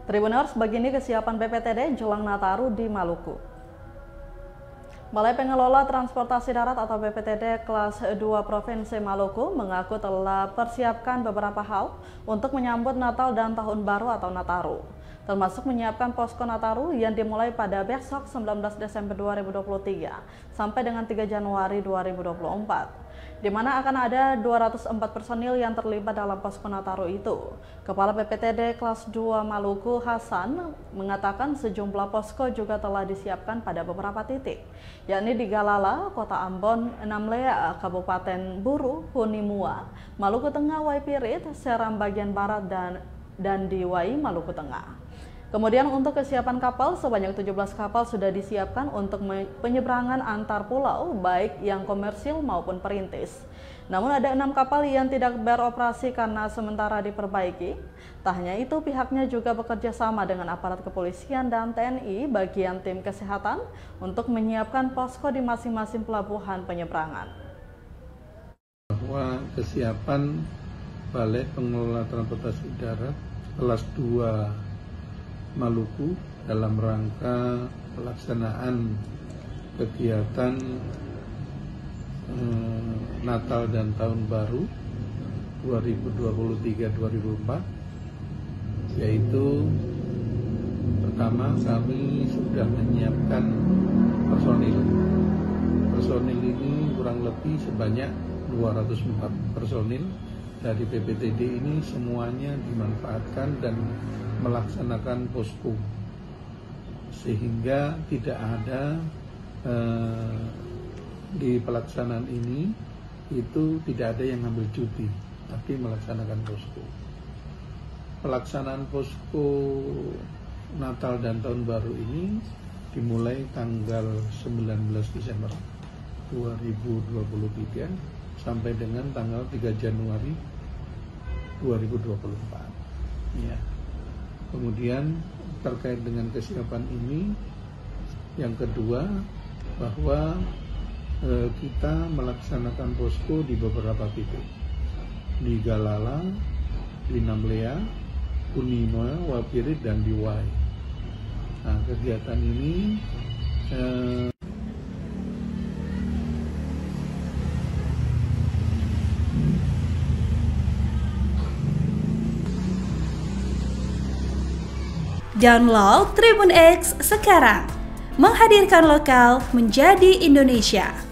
Tribuners, begini kesiapan BPTD jelang Nataru di Maluku. Balai Pengelola Transportasi Darat atau BPTD kelas 2 Provinsi Maluku mengaku telah persiapkan beberapa hal untuk menyambut Natal dan Tahun Baru atau Nataru, termasuk menyiapkan posko Nataru yang dimulai pada besok 19 Desember 2023 sampai dengan 3 Januari 2024. Di mana akan ada 204 personil yang terlibat dalam posko Nataru itu. Kepala BPTD kelas 2 Maluku Hasan mengatakan sejumlah posko juga telah disiapkan pada beberapa titik, yakni di Galala, Kota Ambon, Namlea, Kabupaten Buru, Hunimua, Maluku Tengah, Waipirit, Seram bagian barat dan di Wai, Maluku Tengah. Kemudian untuk kesiapan kapal, sebanyak 17 kapal sudah disiapkan untuk penyeberangan antar pulau, baik yang komersil maupun perintis. Namun ada 6 kapal yang tidak beroperasi karena sementara diperbaiki. Tak hanya itu, pihaknya juga bekerja sama dengan aparat kepolisian dan TNI bagian tim kesehatan untuk menyiapkan posko di masing-masing pelabuhan penyeberangan. Bahwa kesiapan Balai Pengelola Transportasi Darat kelas 2 Maluku dalam rangka pelaksanaan kegiatan Natal dan Tahun Baru 2023-2024, yaitu pertama kami sudah menyiapkan personil. Personil ini kurang lebih sebanyak 204 personil dari BPTD ini, semuanya dimanfaatkan dan melaksanakan posko, sehingga tidak ada di pelaksanaan ini itu tidak ada yang ambil cuti, tapi melaksanakan posko. Pelaksanaan posko Natal dan Tahun Baru ini dimulai tanggal 19 Desember 2023 sampai dengan tanggal 3 Januari 2024. Ya. Kemudian terkait dengan kesiapan ini, yang kedua bahwa kita melaksanakan posko di beberapa titik, di Galala, di Namlea, Hunimua, Waipirit, dan di Wai. Nah, kegiatan ini Download Tribun X sekarang, menghadirkan lokal menjadi Indonesia.